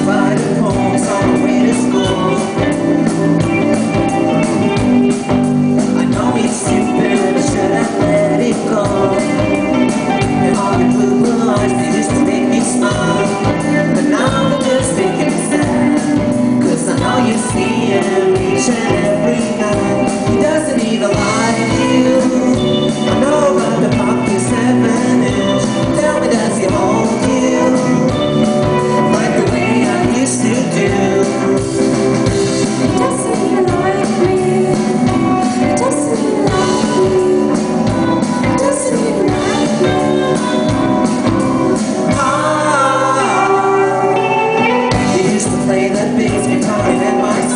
writing poems on the way to school. I know it's stupid, I should have let it go. And all your blue eyes, they used to make me smile, but now they're just making me sad. 'Cause I know you see him each and every night. He doesn't even like you. I know about the pocket 7-inch. Tell me, does he hold you like the way I used to do? He doesn't even like me. He doesn't even like me. He doesn't even like me. He used to play that bass guitar in NYC,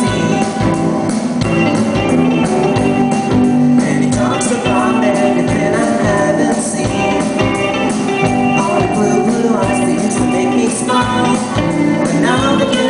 and he talks about everything I haven't seen. All the blue eyes, they used to make me smile, but now they